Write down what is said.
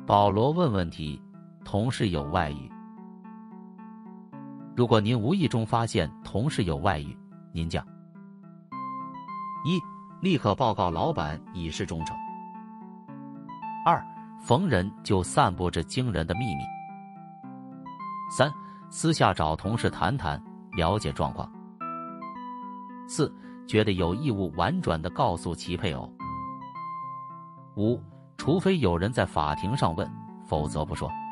保罗问问题：同事有外遇。如果您无意中发现同事有外遇，您将一、立刻报告老板以示忠诚；二、逢人就散布这惊人的秘密；三、私下找同事谈谈，了解状况；四、觉得有义务婉转地告诉其配偶；五、除非有人在法庭上问，否则不说。